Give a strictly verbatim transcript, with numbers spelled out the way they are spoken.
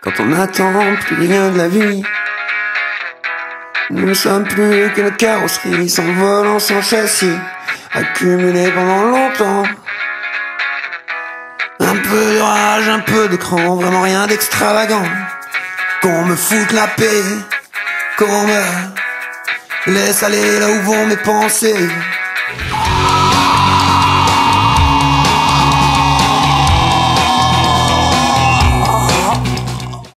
Quand on n'attend plus rien de la vie, nous ne sommes plus qu'une carrosserie s'envolant sans châssis, accumulée pendant longtemps. Un peu de rage, un peu d'écran, vraiment rien d'extravagant. Qu'on me foute la paix, qu'on me laisse aller là où vont mes pensées.